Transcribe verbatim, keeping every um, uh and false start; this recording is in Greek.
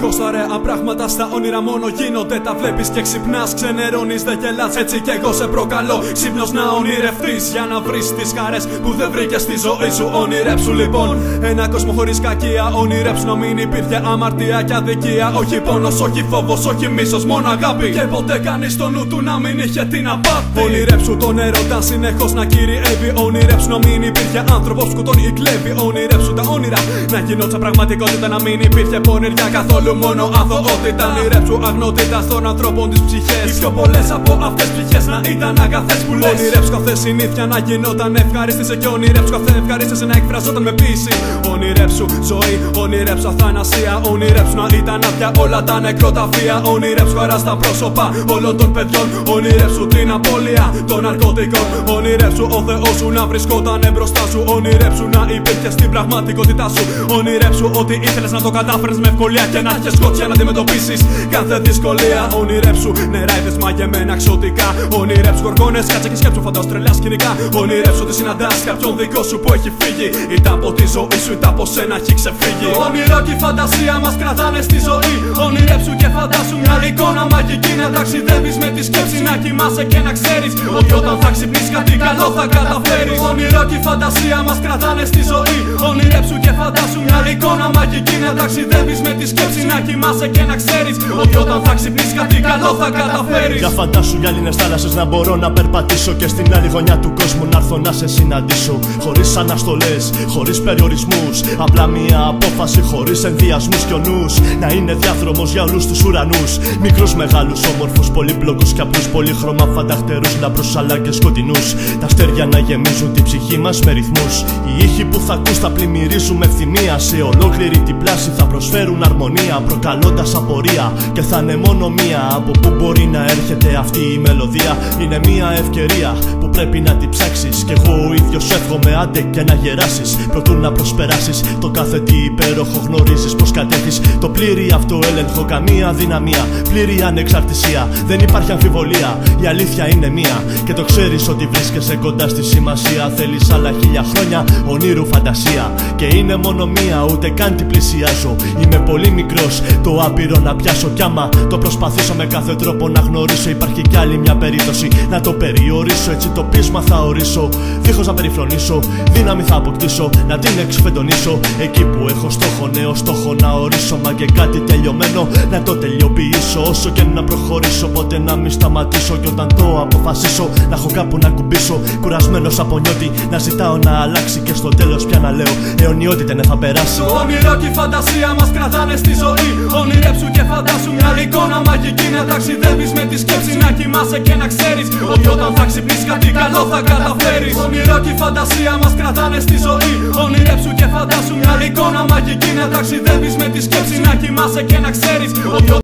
Συνεχώς ωραία πράγματα στα όνειρα μόνο γίνονται. Τα βλέπεις και ξυπνάς, ξενερώνεις, δεν γελάς. Έτσι κι εγώ σε προκαλώ ξύπνος να ονειρευτείς, για να βρεις τις χαρές που δεν βρήκες στη ζωή σου. Ονειρέψου λοιπόν ένα κόσμο χωρίς κακία. Ονειρέψου να μην υπήρχε αμαρτία και αδικία. Όχι πόνος, όχι φόβος, όχι μίσος, μόνο αγάπη. Και ποτέ κανείς στο νου του να μην είχε την απάτη. Ονειρέψου τον έρωτα συνεχώς να κυριεύει. Ονειρέψου να μην υπήρχε άνθρωπος που τον κλέβει. Ονειρέψου τα όνειρα να γινόταν πραγματικότητα. Να μην υπήρχε πονηριά καθόλου, μόνο αθωότητα. Ονειρέψου αγνότητα των ανθρώπων τις ψυχές. Οι πιο πολλές από αυτές ψυχές να ήταν αγαθές που λες. Ονειρέψου κάθε συνήθεια να γινόταν ευχαρίστηση. Και ονειρέψου κάθε ευχαρίστηση να εκφραζόταν με ποίηση. Ονειρέψου ζωή, ονειρέψου αθανασία. Ονειρέψου να ήταν άδεια όλα τα νεκροταφεία. Ονειρέψου χαρά στα πρόσωπα όλων των παιδιών. Ονειρέψου την απώλεια των ναρκωτικών. Ονειρέψου ο Θεός σου να βρισκόταν μπροστά σου. Ονειρέψου να υπήρχε στην πραγματικότητά σου. Ονειρέψου ότι ήθελες να το κατάφερες με ευκολία και να έχεις σκοπιά να αντιμετωπίσεις κάθε δυσκολία. Ονειρέψου νεράιδες μαγεμένα εξωτικά. Ονειρέψου γοργόνες, κάτσε και σκέψου φαντάσου τρελά σκηνικά. Ονειρέψου ότι συναντάς κάποιον δικό σου που έχει φύγει. Είτε από τη ζωή σου είτε από σένα έχει ξεφύγει. Όνειρο και η φαντασία μας κρατάνε στη ζωή. Ονειρέψου και φαντάσου μια εικόνα μαγική. Να ταξιδεύεις με τη σκέψη, να κοιμάσαι και να ξέρεις ότι όταν θα ξυπνείς κάτι καλό θα καταφέρεις. Όνειρο και η φαντασία μας κρατάνε στη ζωή. Ονειρέψου και φαντάσου μια εικόνα μαγική. Να ταξιδεύεις με τη σκέψη, να κοιμάσαι και να ξέρεις ότι όταν θα ξυπνείς κάτι καλό θα καταφέρεις. Για φαντάσου για άλλες θάλασσες να μπορώ να περπατήσω και στην άλλη γωνιά του κόσμου να έρθω να σε συναντήσω. Χωρίς αναστολές, χωρίς περιορισμούς. Απλά μια απόφαση χωρίς ενδιασμούς κι ο νους να είναι διάδρομος για όλους τους ουρανούς. Μικρούς, μεγάλους, όμορφους, πολύπλοκους κι απλούς. Πολύχρωμα φανταχτερούς, λαμπρούς αλλά και σκοτεινούς. Τα αστέρια να γεμίζουν την ψυχή μας με ρυθμούς. Οι ήχοι που θα ακούς θα πλημμυρίσουν με ευθυμία. Σε ολόκληρη την πλάση θα προσφέρουν αρμονία, προκαλώντας απορία. Και θα είναι μόνο μία. Από πού μπορεί να έρχεται αυτή η μελωδία? Είναι μία ευκαιρία που πρέπει να την ψάξεις. Κι εγώ ο ίδιος εύχομαι άντε και να γεράσεις. Προτού να προσπεράσεις το κάθε τι υπέροχο, γνωρίζεις πως κατέχεις το πλήρη αυτοέλεγχο. Καμία δυναμία, πλήρη ανεξαρτησία. Δεν υπάρχει αμφιβολία, η αλήθεια είναι μία. Και το ξέρεις ότι βρίσκεσαι κοντά στη σημασία. Θέλεις άλλα χίλια χρόνια ονείρου φαντασία. Και είναι μόνο μία, ούτε καν την πλησιάζω. Είμαι πολύ μικρός, το άπειρο να πιάσω. Κι άμα το προσπαθήσω με κάθε τρόπο να γνωρίσω, υπάρχει κι άλλη μια περίπτωση να το περιορίσω. Έτσι το πείσμα θα ορίσω, δίχως να περιφρονήσω. Δύναμη θα αποκτήσω, να την εξφεντονίσω. Εκεί που έχω στόχο, νέο στόχο να ορίσω. Μα και κάτι τελειωμένο να το τελειοποιήσω. Όσο και να προχωρήσω, ποτέ να μην σταματήσω. Και όταν το αποφασίσω, να έχω κάπου να κουμπίσω. Κουρασμένος από νιώτη, να ζητάω να αλλάξει. Και στο τέλος πια να λέω, αιωνιότητα ναι θα περάσει. Το όνειρο και η φαντασία μας κρατάνε στη ζωή. Ονειρέψου και φαντάσου μια εικόνα μαγική. Να ταξιδεύεις με τη σκέψη, να κοιμάσαι και να ξέρεις ότι όταν θα ξυπνείς κάτι καλό θα καταφέρεις. Όνειρο και η φαντασία μας κρατάνε στη ζωή. Ονειρέψου και φαντάσου μια εικόνα μαγική. Να ταξιδεύεις με τη σκέψη, να κοιμάσαι και να ξέρεις ότι